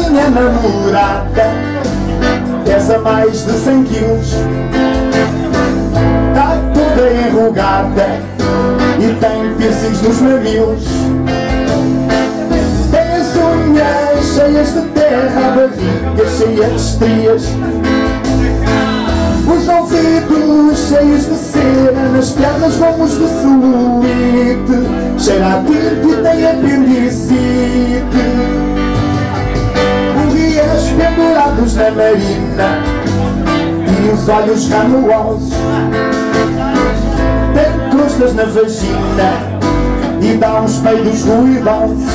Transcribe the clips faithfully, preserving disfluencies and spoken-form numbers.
minha namorada pesa mais de cem quilos, tá toda enrugada e tem piercings nos mamilos. Tem as unhas cheias de terra, a barriga cheia de estrias, os ouvidos cheios de cera, nas pernas gomos de celulite, cheira a tinta e tem apendicite. Guias pendurados na marina e os olhos granulosos, tem crostas na vagina e dá uns peidos ruidosos.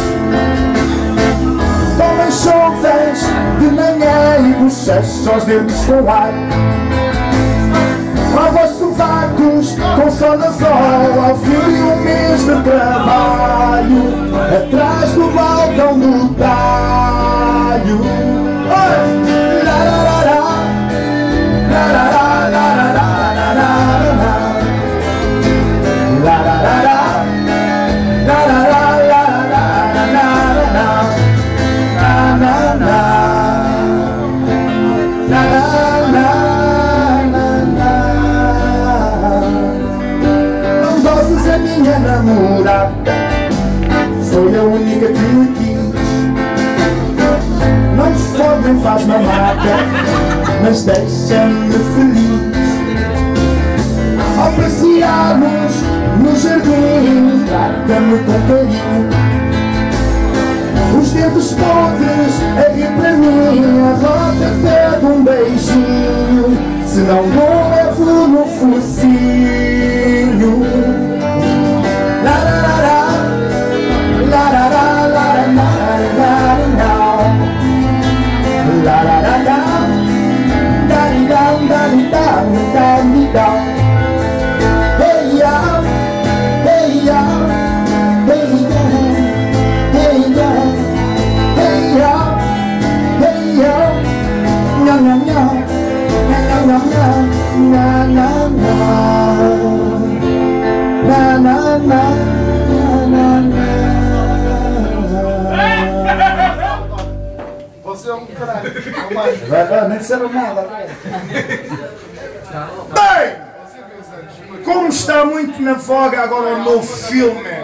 Tomem chuvas de manhã e bochecham os dentes com ar, lava os sovacos com sonazol ao fim de um mês de trabalho, atrás do balcão do talho. Oi! La, la, la, la. La, la, la, la, la, la, la, la. La, la, la, la. La, la, la, la, la, la, la. La, la, la. La, la, la. A minha namorada foi a única que me quis. Não me fode nem faz mamada, mas deixa-me feliz. Ao passearmos no jardim, trata-me com carinho, os dedos podres a rir para mim, a rota pede um beijinho, se não não levo no focinho. La la la la, la la la la la la la la la la la, da di da da di da da di da. Hey ya, hey ya, hey ya, hey ya, hey ya, hey ya, nya nya nya, nya nya nya, na na na. Na, na, na, na, na. Você é um caralho. Vai, vai, nem disseram nada. Bem, como está muito na voga agora o novo filme